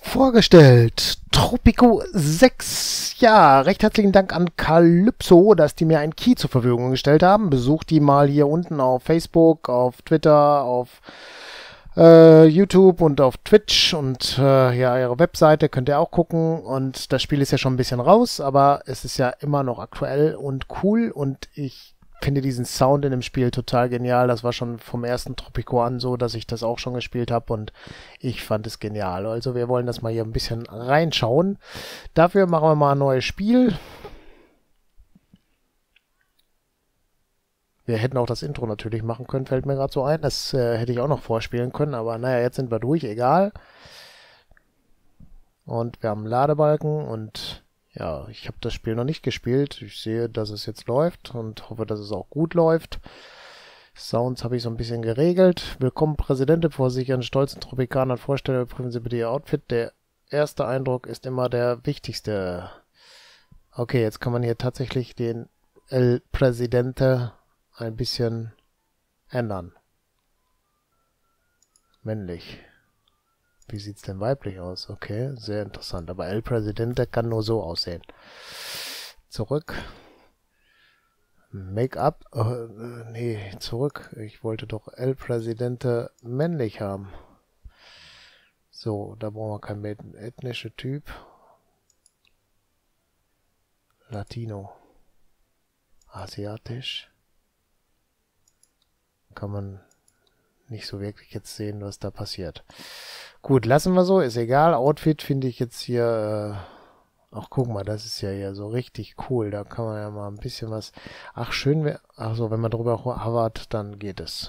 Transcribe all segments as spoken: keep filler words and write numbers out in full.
Vorgestellt. Tropico sechs. Ja, recht herzlichen Dank an Calypso, dass die mir einen Key zur Verfügung gestellt haben. Besucht die mal hier unten auf Facebook, auf Twitter, auf äh, YouTube und auf Twitch. Und äh, ja, ihre Webseite könnt ihr auch gucken. Und das Spiel ist ja schon ein bisschen raus, aber es ist ja immer noch aktuell und cool. Und ich finde diesen Sound in dem Spiel total genial. Das war schon vom ersten Tropico an so, dass ich das auch schon gespielt habe und ich fand es genial. Also wir wollen das mal hier ein bisschen reinschauen. Dafür machen wir mal ein neues Spiel. Wir hätten auch das Intro natürlich machen können, fällt mir gerade so ein. Das äh, hätte ich auch noch vorspielen können, aber naja, jetzt sind wir durch, egal. Und wir haben einen Ladebalken und ja, ich habe das Spiel noch nicht gespielt. Ich sehe, dass es jetzt läuft und hoffe, dass es auch gut läuft. Sounds habe ich so ein bisschen geregelt. Willkommen, Präsident. Bevor Sie sich einen stolzen Tropikaner vorstellen, überprüfen Sie bitte Ihr Outfit. Der erste Eindruck ist immer der wichtigste. Okay, jetzt kann man hier tatsächlich den El Presidente ein bisschen ändern. Männlich. Wie sieht's denn weiblich aus? Okay, sehr interessant. Aber El Presidente kann nur so aussehen. Zurück. Make-up. Oh, nee, zurück. Ich wollte doch El Presidente männlich haben. So, da brauchen wir keinen ethnischen Typ. Latino. Asiatisch. Kann man nicht so wirklich jetzt sehen, was da passiert. Gut, lassen wir so, ist egal. Outfit finde ich jetzt hier, äh, ach guck mal, das ist ja hier so richtig cool. Da kann man ja mal ein bisschen was, ach schön, wär, ach so, wenn man drüber hovert, dann geht es.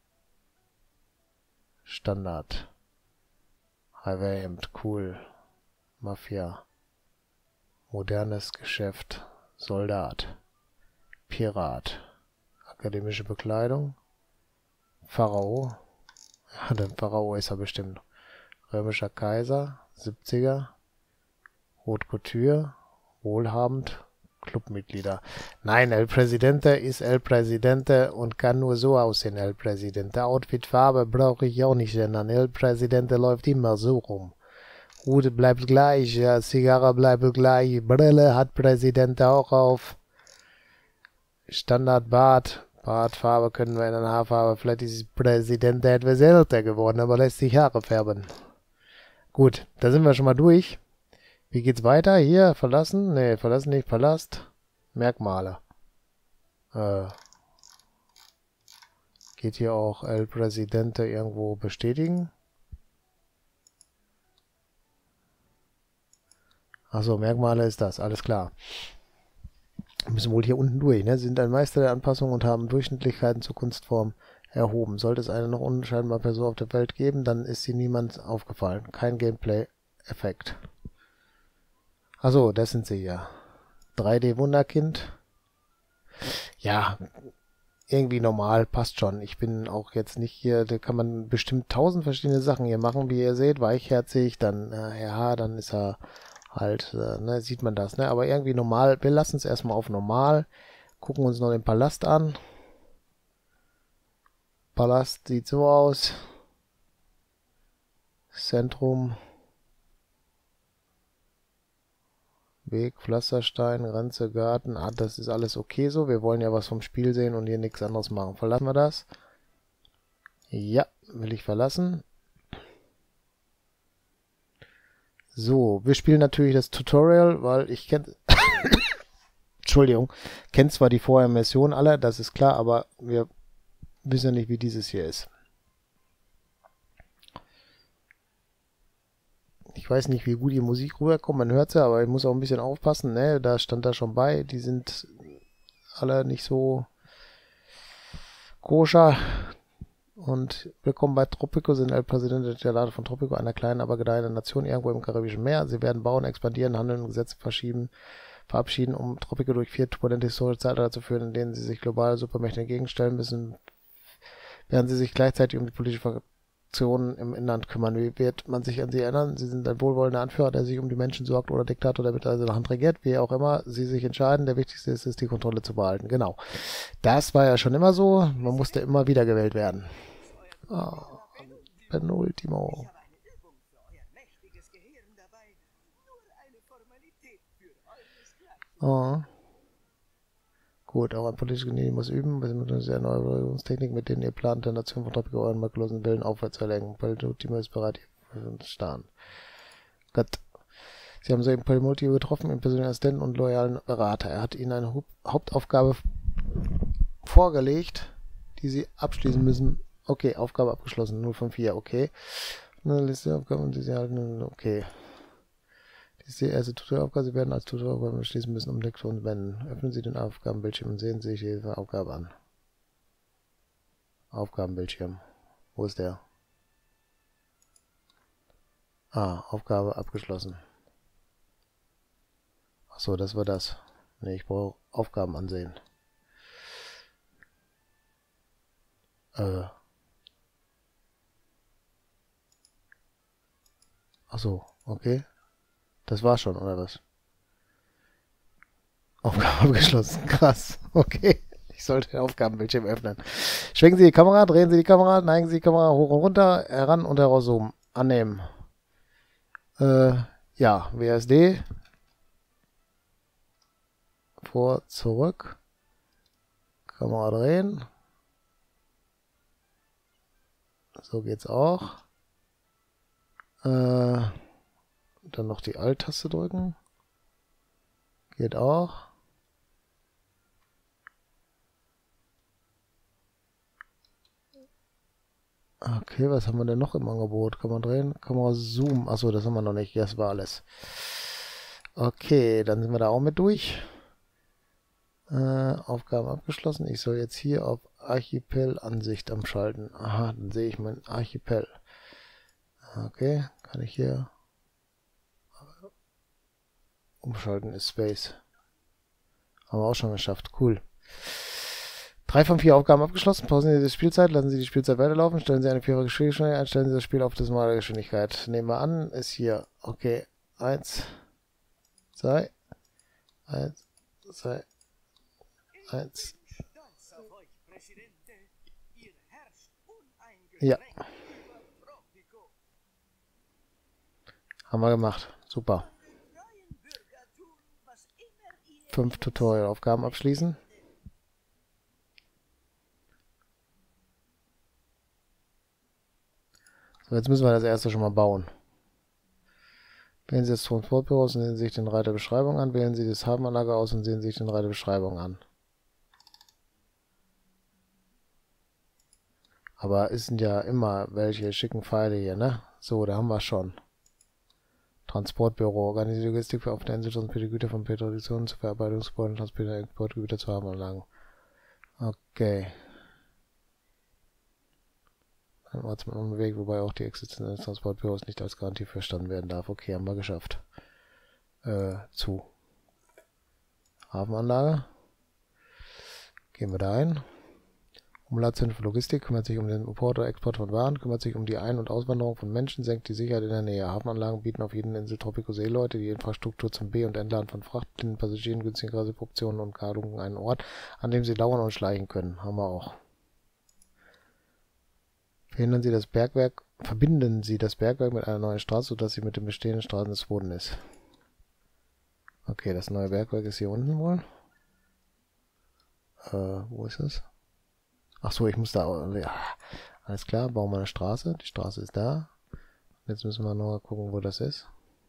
Standard. Highway-Hemd, cool. Mafia. Modernes Geschäft. Soldat. Pirat. Akademische Bekleidung. Pharao. Ja, der Pharao ist er bestimmt. Römischer Kaiser. siebziger. Haute Couture. Wohlhabend. Clubmitglieder. Nein, El Presidente ist El Presidente und kann nur so aussehen, El Presidente. Outfitfarbe brauche ich auch nicht ändern. El Presidente läuft immer so rum. Hut bleibt gleich, ja, Zigarre bleibt gleich. Brille hat Presidente auch auf. Standardbart. Bartfarbe können wir ändern, Haarfarbe. Vielleicht ist Präsident etwas älter geworden, aber lässt sich Haare färben. Gut, da sind wir schon mal durch. Wie geht's weiter? Hier, verlassen? Ne, verlassen nicht, Palast. Merkmale. Äh, geht hier auch El Presidente irgendwo bestätigen? Achso, Merkmale ist das, alles klar. Müssen wohl hier unten durch, ne? Sie sind ein Meister der Anpassung und haben Durchschnittlichkeiten zur Kunstform erhoben. Sollte es eine noch unscheinbare Person auf der Welt geben, dann ist sie niemand aufgefallen. Kein Gameplay-Effekt. Achso, das sind sie ja. drei D-Wunderkind. Ja, irgendwie normal, passt schon. Ich bin auch jetzt nicht hier, da kann man bestimmt tausend verschiedene Sachen hier machen, wie ihr seht. Weichherzig, dann, äh, ja, dann ist er halt, äh, ne, sieht man das, ne? Aber irgendwie normal, wir lassen es erstmal auf normal, gucken uns noch den Palast an. Palast sieht so aus. Zentrum. Weg, Pflasterstein, Grenze, Garten. Ah, das ist alles okay so. Wir wollen ja was vom Spiel sehen und hier nichts anderes machen. Verlassen wir das? Ja, will ich verlassen. So, wir spielen natürlich das Tutorial, weil ich kenne... Entschuldigung, kennt zwar die vorher Mission alle, das ist klar, aber wir wissen ja nicht, wie dieses hier ist. Ich weiß nicht, wie gut die Musik rüberkommt, man hört sie, aber ich muss auch ein bisschen aufpassen, ne? Da stand da schon bei, die sind alle nicht so koscher. Und willkommen bei Tropico, sind El Presidente der Lade von Tropico, einer kleinen, aber gedeihenden Nation irgendwo im Karibischen Meer. Sie werden bauen, expandieren, handeln und Gesetze verschieben, verabschieden, um Tropico durch vier turbulente historische Zeitalter zu führen, in denen sie sich globale Supermächte entgegenstellen müssen, während sie sich gleichzeitig um die politische Fraktionen im Inland kümmern. Wie wird man sich an sie erinnern? Sie sind ein wohlwollender Anführer, der sich um die Menschen sorgt, oder Diktator, der mit also Hand regiert, wie auch immer sie sich entscheiden. Der wichtigste ist es, die Kontrolle zu behalten. Genau. Das war ja schon immer so. Man musste immer wieder gewählt werden. Oh, Penultimo. Oh. Gut, auch ein politisches Genie muss üben, wir mit einer neuen Überlegungstechnik, mit denen ihr plant, der Nation von Tropico euren makellosen Willen aufwärts zu erlenken. Polymulti ist bereit, hier zu starren. Gott. Sie haben soeben Polymulti getroffen, ihren persönlichen Assistenten und loyalen Berater. Er hat ihnen eine Haupt Hauptaufgabe vorgelegt, die sie abschließen müssen. Okay, Aufgabe abgeschlossen, null von vier, okay. Eine Liste der Aufgaben und sie halten, okay. Dies ist die erste Tutorialaufgabe. Sie werden als Tutorialaufgabe schließen müssen, um Lektionen zu wenden. Öffnen Sie den Aufgabenbildschirm und sehen Sie sich diese Aufgabe an. Aufgabenbildschirm. Wo ist der? Ah, Aufgabe abgeschlossen. Achso, das war das. Ne, ich brauche Aufgaben ansehen. Äh. Achso, okay. Das war schon, oder was? Aufgabe abgeschlossen. Krass. Okay. Ich sollte den Aufgabenbildschirm öffnen. Schwenken Sie die Kamera, drehen Sie die Kamera, neigen Sie die Kamera hoch und runter, heran und herauszoomen. Annehmen. Äh, ja, W S D. Vor, zurück. Kamera drehen. So geht's auch. Äh, dann noch die Alt-Taste drücken. Geht auch. Okay, was haben wir denn noch im Angebot? Kann man drehen? Kamera zoomen. Achso, das haben wir noch nicht. Das war alles. Okay, dann sind wir da auch mit durch. Äh, Aufgaben abgeschlossen. Ich soll jetzt hier auf Archipel-Ansicht umschalten. Aha, dann sehe ich mein Archipel. Okay, kann ich hier umschalten, ist Space. Haben wir auch schon geschafft. Cool. Drei von vier Aufgaben abgeschlossen. Pausen Sie die Spielzeit, lassen Sie die Spielzeit weiterlaufen, stellen Sie eine vierfache Geschwindigkeit ein, stellen Sie das Spiel auf das normale Geschwindigkeit. Nehmen wir an, ist hier, okay, eins, zwei, eins, zwei, eins. Ja. Haben wir gemacht. Super. Fünf Tutorial-Aufgaben abschließen. So, jetzt müssen wir das erste schon mal bauen. Wählen Sie das Transportbüro aus und sehen Sie sich den Reiter Beschreibung an. Wählen Sie das Hafenanlage aus und sehen Sie sich den Reiter Beschreibung an. Aber es sind ja immer welche schicken Pfeile hier, ne? So, da haben wir schon. Transportbüro. Organisierte Logistik für auf der Insel transportierte Güter von Petroduktionen zu Verarbeitungsgebäuden, transportierte Exportgüter zu Hafenanlagen. Okay. Ein ortsmann Weg, wobei auch die Existenz eines Transportbüros nicht als Garantie verstanden werden darf. Okay, haben wir geschafft. Äh, zu. Hafenanlage. Gehen wir da ein. Umlaufzentrum für Logistik kümmert sich um den Import oder Export von Waren, kümmert sich um die Ein- und Auswanderung von Menschen, senkt die Sicherheit in der Nähe. Hafenanlagen bieten auf jeden Insel Tropico Seeleute die Infrastruktur zum Be- und Entladen von Fracht, den Passagieren, günstigen Reiseoptionen und Karlungen einen Ort, an dem sie lauern und schleichen können. Haben wir auch. Verhindern Sie das Bergwerk, verbinden Sie das Bergwerk mit einer neuen Straße, sodass sie mit den bestehenden Straßen des Boden ist. Okay, das neue Bergwerk ist hier unten wohl. Äh, wo ist es? Ach so, ich muss da... Ja, alles klar, bauen wir eine Straße. Die Straße ist da. Jetzt müssen wir nur gucken, wo das ist.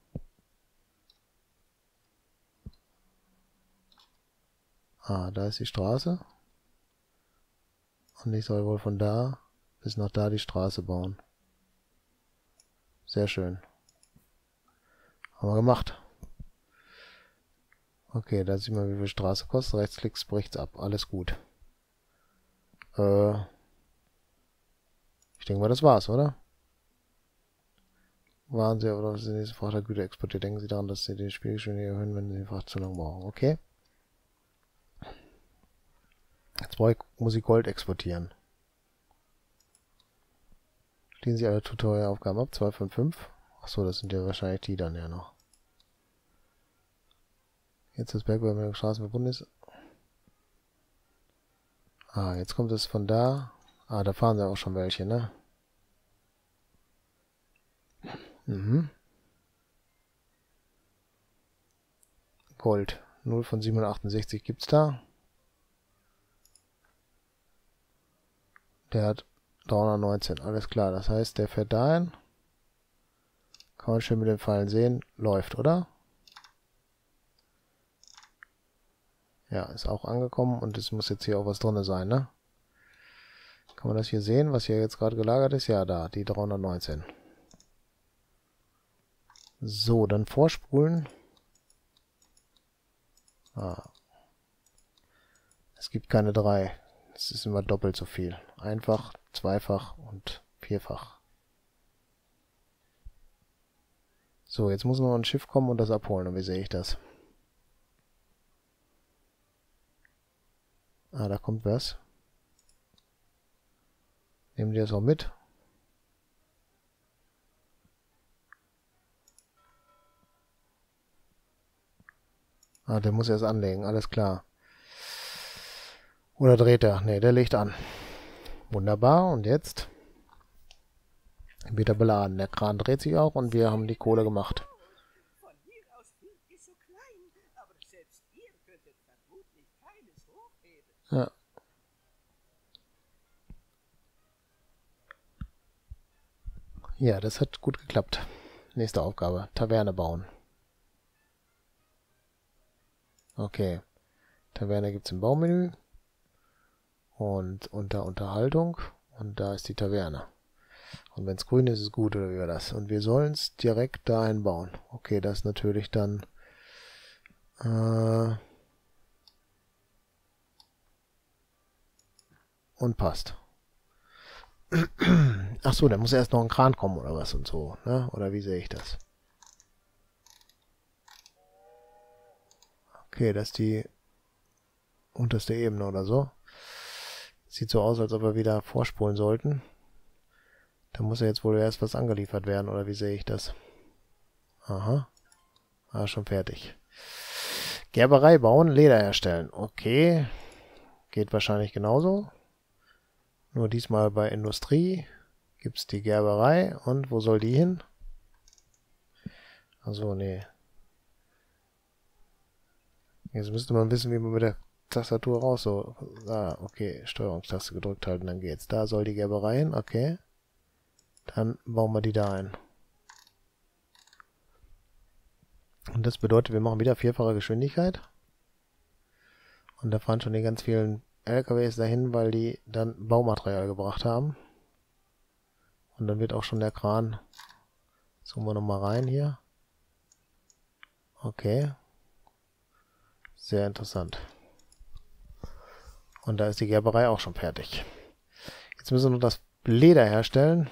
Ah, da ist die Straße. Und ich soll wohl von da bis nach da die Straße bauen. Sehr schön. Haben wir gemacht. Okay, da sieht man, wie viel Straße kostet. Rechtsklicks bricht's ab. Alles gut. Äh, ich denke mal, das war's, oder? Waren Sie oder sind diese Frachtgüter exportiert? Denken Sie daran, dass Sie die Spielgeschwindigkeit erhöhen, wenn Sie die Fracht zu lang brauchen. Okay. Jetzt brauche ich, muss ich Gold exportieren. Schließen Sie alle Tutorial-Aufgaben ab. zwei von fünf. Achso, das sind ja wahrscheinlich die dann ja noch. Jetzt das Bergwerk mit den Straßen verbunden ist. Ah, jetzt kommt es von da. Ah, da fahren sie auch schon welche, ne? Mhm. Gold. null von siebenhundertachtundsechzig gibt's da. Der hat dreihundertneunzehn. Alles klar. Das heißt, der fährt dahin. Kann man schön mit den Pfeilen sehen. Läuft, oder? Ja, ist auch angekommen und es muss jetzt hier auch was drin sein, ne? Kann man das hier sehen, was hier jetzt gerade gelagert ist? Ja, da, die dreihundertneunzehn. So, dann vorspulen. Ah. Es gibt keine drei. Es ist immer doppelt so viel. Einfach, zweifach und vierfach. So, jetzt muss noch ein Schiff kommen und das abholen. Und wie sehe ich das? Ah, da kommt was. Nehmen die das auch mit? Ah, der muss erst anlegen. Alles klar. Oder dreht er? Ne, der legt an. Wunderbar. Und jetzt wird er beladen. Der Kran dreht sich auch und wir haben die Kohle gemacht. Ja. Ja, das hat gut geklappt. Nächste Aufgabe. Taverne bauen. Okay. Taverne gibt es im Baumenü. Und unter Unterhaltung. Und da ist die Taverne. Und wenn es grün ist, ist es gut, oder wie war das? Und wir sollen es direkt dahin bauen. Okay, das ist natürlich dann... Äh, und passt. Ach so, da muss erst noch ein Kran kommen oder was und so, ne? Oder wie sehe ich das? Okay, das ist die unterste Ebene oder so. Sieht so aus, als ob wir wieder vorspulen sollten. Da muss ja jetzt wohl erst was angeliefert werden, oder wie sehe ich das? Aha. Ah, schon fertig. Gerberei bauen, Leder herstellen. Okay. Geht wahrscheinlich genauso. Nur diesmal bei Industrie gibt es die Gerberei. Und wo soll die hin? Also nee. Jetzt müsste man wissen, wie man mit der Tastatur raus so... Ah, okay. Steuerungstaste gedrückt halten, dann geht's. Da soll die Gerberei hin. Okay. Dann bauen wir die da ein. Und das bedeutet, wir machen wieder vierfache Geschwindigkeit. Und da fahren schon die ganz vielen L K Ws dahin, weil die dann Baumaterial gebracht haben. Und dann wird auch schon der Kran... Zoomen wir nochmal rein hier. Okay. Sehr interessant. Und da ist die Gerberei auch schon fertig. Jetzt müssen wir noch das Leder herstellen.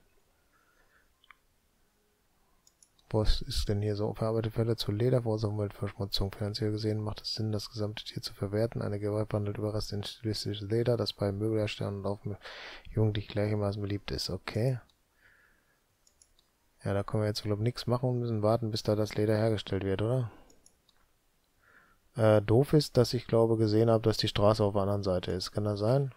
Was ist denn hier so? Verarbeitete Fälle zu Leder, Verursache Umweltverschmutzung. Finanziell gesehen macht es Sinn, das gesamte Tier zu verwerten. Eine Gerberei wandelt Überreste in stilistisches Leder, das bei Möbelherstellern und auf Jugendlich gleichermaßen beliebt ist. Okay. Ja, da können wir jetzt, glaube ich, nichts machen und müssen warten, bis da das Leder hergestellt wird, oder? Äh, doof ist, dass ich, glaube, gesehen habe, dass die Straße auf der anderen Seite ist. Kann das sein?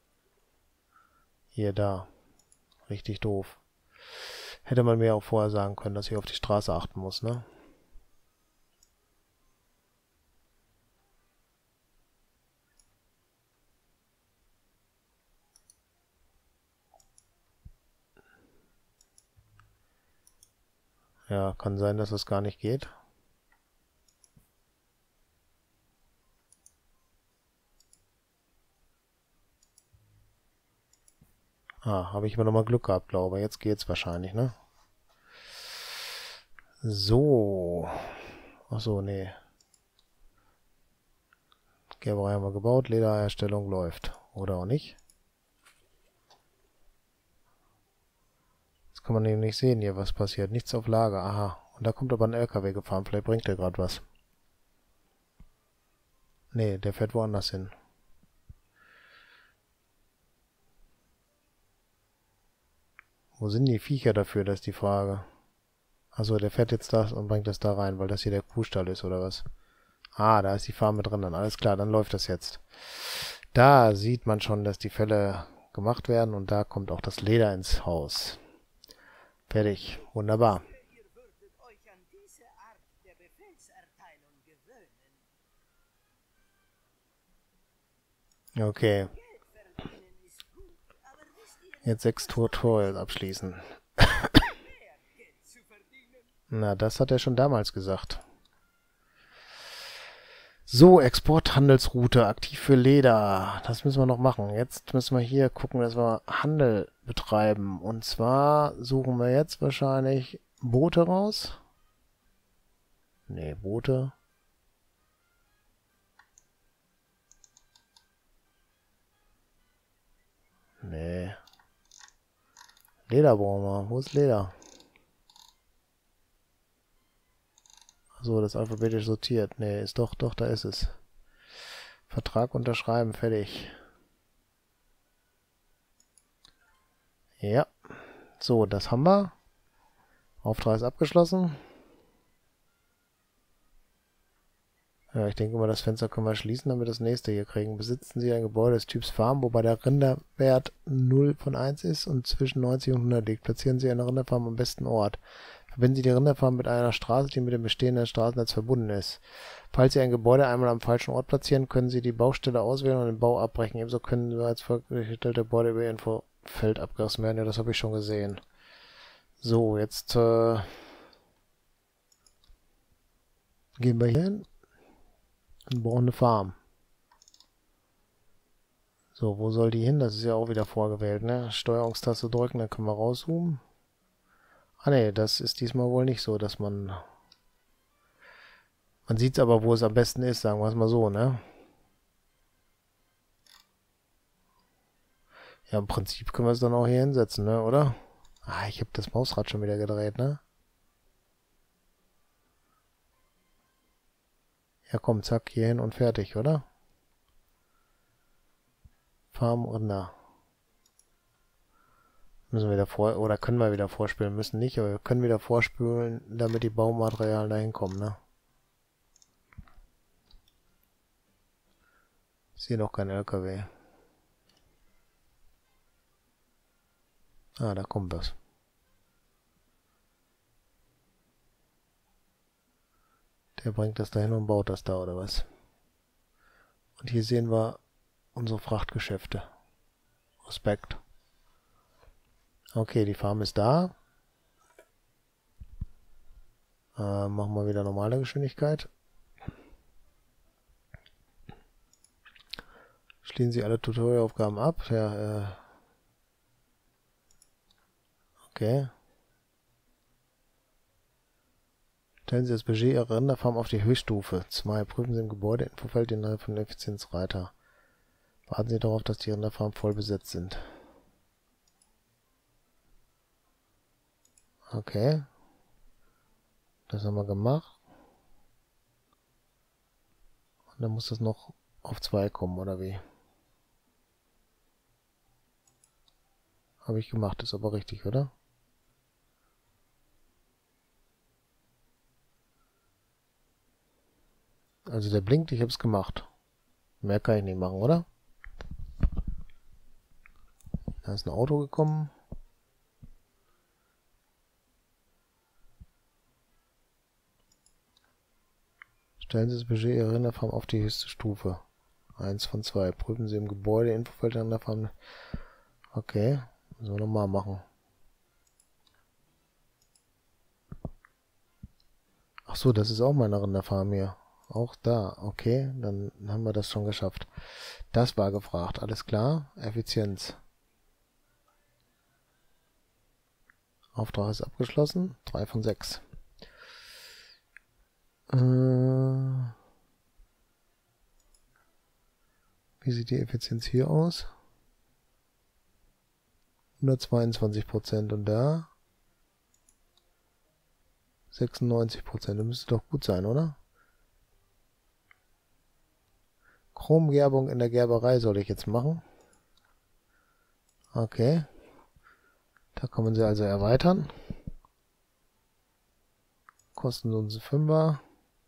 Hier, da. Richtig doof. Hätte man mir auch vorher sagen können, dass ich auf die Straße achten muss, ne? Ja, kann sein, dass es gar nicht geht. Ah, habe ich immer noch mal Glück gehabt, glaube ich. Jetzt geht's wahrscheinlich, ne? So. Achso, nee. Gerberei haben wir gebaut. Lederherstellung läuft. Oder auch nicht. Jetzt kann man eben nicht sehen hier, was passiert. Nichts auf Lager. Aha. Und da kommt aber ein L K W gefahren. Vielleicht bringt der gerade was. Nee, der fährt woanders hin. Wo sind die Viecher dafür, das ist die Frage. Also der fährt jetzt das und bringt das da rein, weil das hier der Kuhstall ist, oder was? Ah, da ist die Farm mit drin, dann alles klar, dann läuft das jetzt. Da sieht man schon, dass die Fälle gemacht werden und da kommt auch das Leder ins Haus. Fertig, wunderbar. Ihr würdet euch an diese Art der Befehlserteilung gewöhnen. Okay. Jetzt sechs Tutorials abschließen. Na, das hat er schon damals gesagt. So, Exporthandelsroute, aktiv für Leder. Das müssen wir noch machen. Jetzt müssen wir hier gucken, dass wir Handel betreiben. Und zwar suchen wir jetzt wahrscheinlich Boote raus. Ne, Boote. Nee. Leder brauchen wir. Wo ist Leder? So, das ist alphabetisch sortiert. Nee, ist doch, doch, da ist es. Vertrag unterschreiben, fertig. Ja. So, das haben wir. Auftrag ist abgeschlossen. Ja, ich denke mal, das Fenster können wir schließen, damit wir das nächste hier kriegen. Besitzen Sie ein Gebäude des Typs Farm, wobei der Rinderwert null von eins ist und zwischen neunzig und hundert liegt. Platzieren Sie eine Rinderfarm am besten Ort. Verbinden Sie die Rinderfarm mit einer Straße, die mit dem bestehenden Straßennetz verbunden ist. Falls Sie ein Gebäude einmal am falschen Ort platzieren, können Sie die Baustelle auswählen und den Bau abbrechen. Ebenso können Sie als vorgestellte Gebäude über Ihr Infofeld abgerissen werden. Ja, das habe ich schon gesehen. So, jetzt äh, gehen wir hier hin. Wir brauchen eine Farm. So, wo soll die hin? Das ist ja auch wieder vorgewählt, ne? Steuerungstaste drücken, dann können wir rauszoomen. Ah ne, das ist diesmal wohl nicht so, dass man... Man sieht es aber, wo es am besten ist, sagen wir es mal so, ne? Ja, im Prinzip können wir es dann auch hier hinsetzen, ne, oder? Ah, ich habe das Mausrad schon wieder gedreht, ne? Ja komm, zack, hier hin und fertig, oder? Farm Rinder. Müssen wir wieder vor... Oder können wir wieder vorspülen, müssen nicht, aber wir können wieder vorspülen, damit die Baumaterialien da hinkommen, ne? Ich sehe noch kein L K W. Ah, da kommt was. Der bringt das dahin und baut das da, oder was? Und hier sehen wir unsere Frachtgeschäfte. Respekt. Okay, die Farm ist da. Äh, machen wir wieder normale Geschwindigkeit. Schließen Sie alle Tutorialaufgaben ab. Ja, äh okay. Stellen Sie das Budget Ihrer Rinderfarm auf die Höchststufe. zwei. Prüfen Sie im Gebäudeinfofeld den Inhalt von Effizienzreiter. Warten Sie darauf, dass die Rinderfarmen voll besetzt sind. Okay. Das haben wir gemacht. Und dann muss das noch auf zwei kommen, oder wie? Habe ich gemacht, ist aber richtig, oder? Also der blinkt, ich habe es gemacht. Mehr kann ich nicht machen, oder? Da ist ein Auto gekommen. Stellen Sie das Budget Ihrer Rinderfarm auf die höchste Stufe. eins von zwei. Prüfen Sie im Gebäude Infofeld der Rinderfarm. Okay, müssen wir nochmal machen. Ach so, das ist auch meine Rinderfarm hier. Auch da, okay, dann haben wir das schon geschafft. Das war gefragt, alles klar. Effizienz. Auftrag ist abgeschlossen. drei von sechs. Äh, wie sieht die Effizienz hier aus? hundertzweiundzwanzig Prozent und da sechsundneunzig Prozent. Das müsste doch gut sein, oder? Chromgerbung in der Gerberei soll ich jetzt machen. Okay. Da kann man sie also erweitern. Kosten uns Fünfer.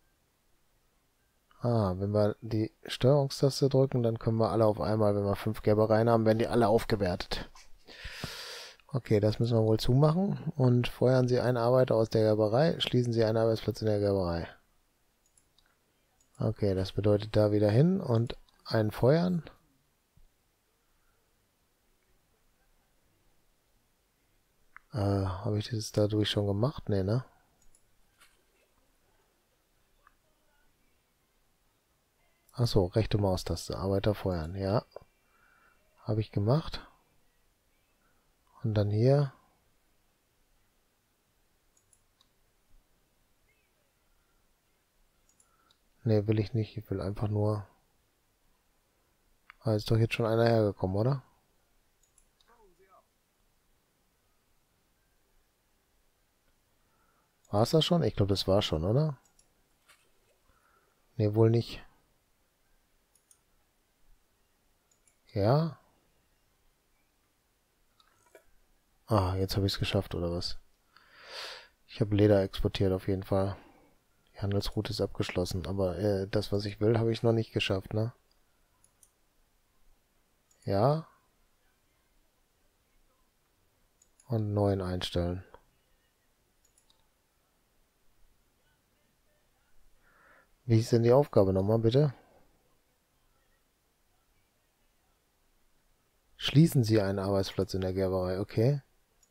Ah, wenn wir die Steuerungstaste drücken, dann können wir alle auf einmal, wenn wir fünf Gerbereien haben, werden die alle aufgewertet. Okay, das müssen wir wohl zumachen. Und feuern Sie einen Arbeiter aus der Gerberei, schließen Sie einen Arbeitsplatz in der Gerberei. Okay, das bedeutet da wieder hin und einen feuern. Äh, habe ich das dadurch schon gemacht? Nee, ne? Achso, rechte Maustaste, Arbeiter feuern, ja. Habe ich gemacht. Und dann hier. Ne, will ich nicht. Ich will einfach nur... Ah, ist doch jetzt schon einer hergekommen, oder? War es das schon? Ich glaube, das war schon, oder? Ne, wohl nicht. Ja? Ah, jetzt habe ich es geschafft, oder was? Ich habe Leder exportiert auf jeden Fall. Die Handelsroute ist abgeschlossen, aber äh, das, was ich will, habe ich noch nicht geschafft, ne? Ja? Und neuen einstellen. Wie ist denn die Aufgabe nochmal, bitte? Schließen Sie einen Arbeitsplatz in der Gerberei, okay.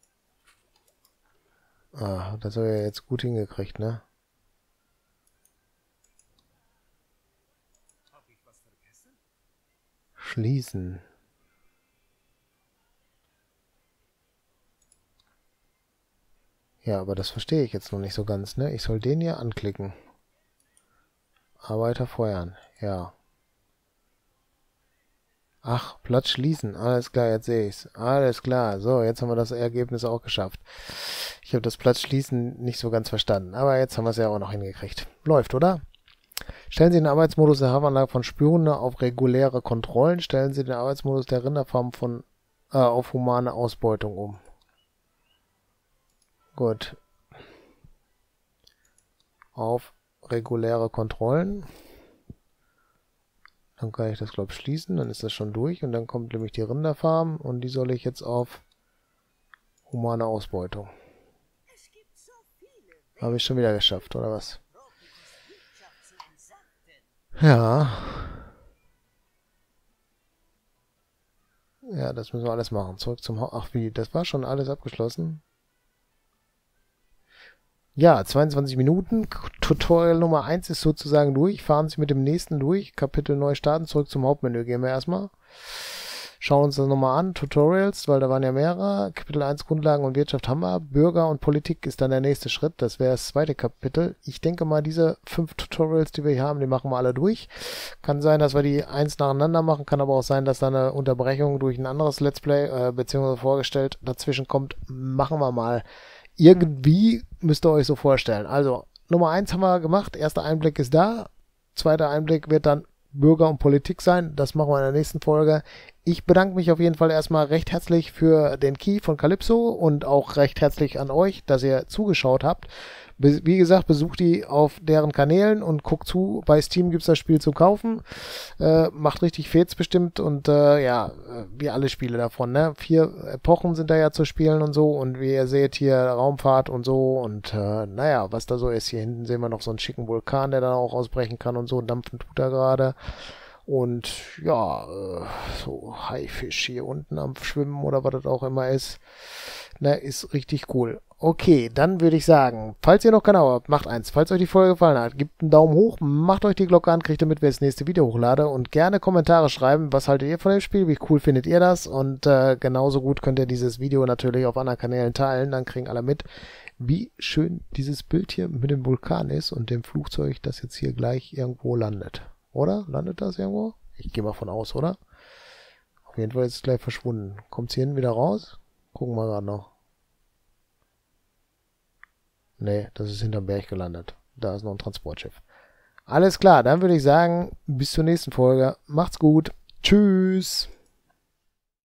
Ah, das habe ich ja jetzt gut hingekriegt, ne? Schließen. Ja, aber das verstehe ich jetzt noch nicht so ganz, ne? Ich soll den hier anklicken. Arbeiter feuern, ja. Ach, Platz schließen. Alles klar, jetzt sehe ich's. Alles klar. So, jetzt haben wir das Ergebnis auch geschafft. Ich habe das Platz schließen nicht so ganz verstanden, aber jetzt haben wir es ja auch noch hingekriegt. Läuft, oder? Stellen Sie den Arbeitsmodus der Hafanlage von Spürhunde auf reguläre Kontrollen. Stellen Sie den Arbeitsmodus der Rinderfarm von äh, auf humane Ausbeutung um. Gut. Auf reguläre Kontrollen. Dann kann ich das, glaube ich, schließen. Dann ist das schon durch. Und dann kommt nämlich die Rinderfarm. Und die soll ich jetzt auf humane Ausbeutung. Habe ich schon wieder geschafft, oder was? Ja. Ja, das müssen wir alles machen. Zurück zum Haus. Ach wie, das war schon alles abgeschlossen. Ja, zweiundzwanzig Minuten. Tutorial Nummer eins ist sozusagen durch. Fahren Sie mit dem nächsten durch. Kapitel neu starten. Zurück zum Hauptmenü gehen wir erstmal. Schauen uns das nochmal an. Tutorials, weil da waren ja mehrere. Kapitel eins Grundlagen und Wirtschaft haben wir. Bürger und Politik ist dann der nächste Schritt. Das wäre das zweite Kapitel. Ich denke mal, diese fünf Tutorials, die wir hier haben, die machen wir alle durch. Kann sein, dass wir die eins nacheinander machen. Kann aber auch sein, dass da eine Unterbrechung durch ein anderes Let's Play, äh, beziehungsweise vorgestellt, dazwischen kommt. Machen wir mal. Irgendwie müsst ihr euch so vorstellen. Also, Nummer eins haben wir gemacht. Erster Einblick ist da. Zweiter Einblick wird dann Bürger und Politik sein. Das machen wir in der nächsten Folge. Ich bedanke mich auf jeden Fall erstmal recht herzlich für den Key von Calypso und auch recht herzlich an euch, dass ihr zugeschaut habt. Wie gesagt, besucht die auf deren Kanälen und guckt zu. Bei Steam gibt es das Spiel zu kaufen. Äh, macht richtig Fets bestimmt und äh, ja, wie alle Spiele davon. Ne? Vier Epochen sind da ja zu spielen und so und wie ihr seht hier Raumfahrt und so und äh, naja, was da so ist. Hier hinten sehen wir noch so einen schicken Vulkan, der dann auch ausbrechen kann und so. Dampfen tut er gerade. Und ja, äh, so Haifisch hier unten am Schwimmen oder was das auch immer ist. Ne, ist richtig cool. Okay, dann würde ich sagen, falls ihr noch kein Abo habt, macht eins. Falls euch die Folge gefallen hat, gebt einen Daumen hoch, macht euch die Glocke an, kriegt ihr mit, wenn ich das nächste Video hochlade und gerne Kommentare schreiben, was haltet ihr von dem Spiel, wie cool findet ihr das und äh, genauso gut könnt ihr dieses Video natürlich auf anderen Kanälen teilen, dann kriegen alle mit, wie schön dieses Bild hier mit dem Vulkan ist und dem Flugzeug, das jetzt hier gleich irgendwo landet. Oder? Landet das irgendwo? Ich gehe mal von aus, oder? Auf jeden Fall ist es gleich verschwunden. Kommt es hier hinten wieder raus? Gucken wir gerade noch. Nee, das ist hinterm Berg gelandet. Da ist noch ein Transportschiff. Alles klar, dann würde ich sagen, bis zur nächsten Folge. Macht's gut. Tschüss.